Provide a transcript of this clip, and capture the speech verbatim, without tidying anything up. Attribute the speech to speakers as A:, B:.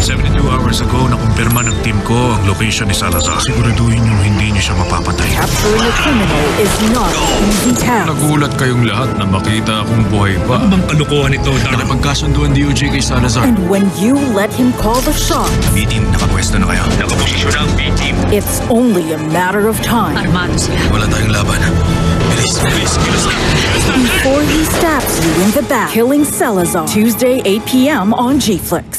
A: seventy-two hours ago, nakumpirma ng team ko ang location ni Salazar. Siguraduhin yung hindi niyo siya mapapatay.
B: Capturing a criminal is not an easy task.
A: Nagulat kayong lahat na makita akong buhay pa. Ano bang kalukuhan ito, Darren? Nakapagkasunduan D O J kay Salazar.
B: And when you let him call the shots,
A: B-team, nakapwesto na kayo. Nakaposisyon na ang B-team.
B: it's only a matter of time
C: Armado sila.
A: Wala tayong laban. Bilis, bilis, bilis.
B: before he stabs you in the back. Killing Salazar, Tuesday, eight p m on G Flix.